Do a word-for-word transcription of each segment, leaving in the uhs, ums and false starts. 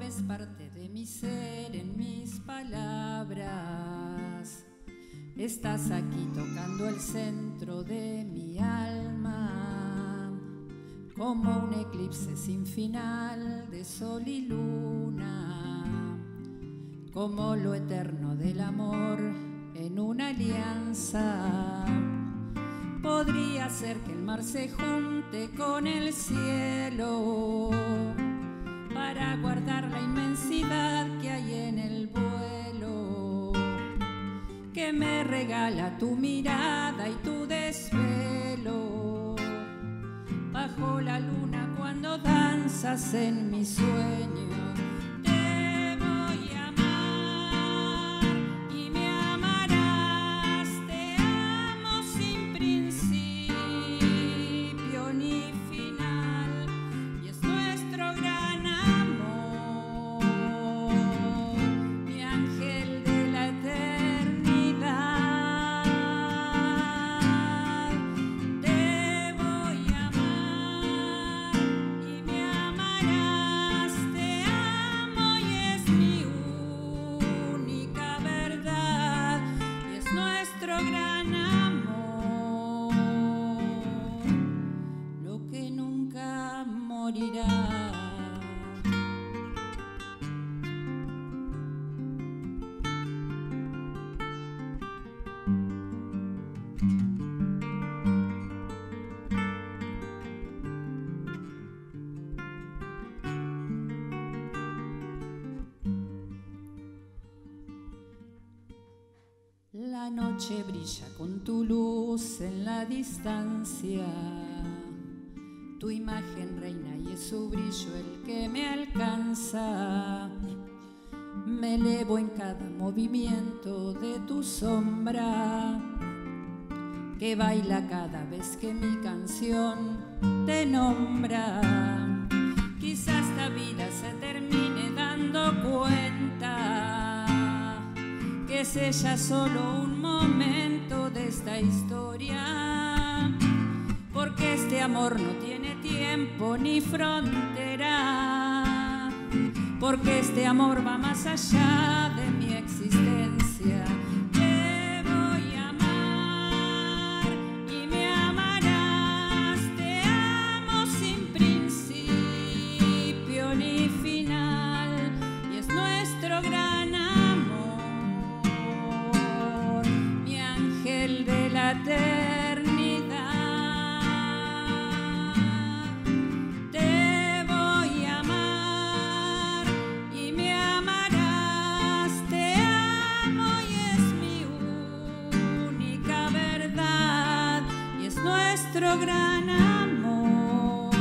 es parte de mi ser, en mis palabras. Estás aquí tocando el centro de mi alma, como un eclipse sin final de sol y luna, como lo eterno del amor en una alianza. Podría ser que el mar se junte con el cielo para guardar la inmensidad que hay en el vuelo, que me regala tu mirada y tu desvelo, bajo la luna cuando danzas en mi sueño. La noche brilla con tu luz en la distancia, tu imagen reina y es su brillo el que me alcanza. Me elevo en cada movimiento de tu sombra, que baila cada vez que mi canción te nombra. Quizás esta vida se termine dando cuenta que es ella solo un momento de esta historia, porque este amor no tiene tiempo ni frontera, porque este amor va más allá de mi existencia. Te voy a amar y me amarás, te amo sin principio ni final, y es nuestro gran amor, mi ángel de la eternidad. Te voy a amar y me amarás, te amo y es mi única verdad, y es nuestro gran amor,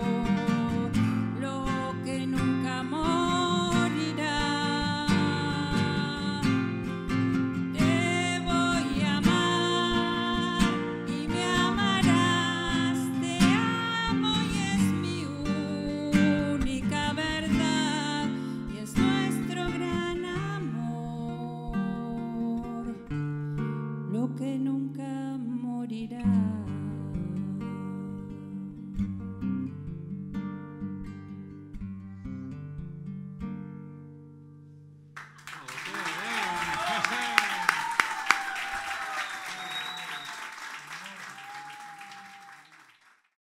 lo que nunca morirá. Te voy a amar y me amarás, te amo y es mi única verdad, y es nuestro gran amor, lo que nunca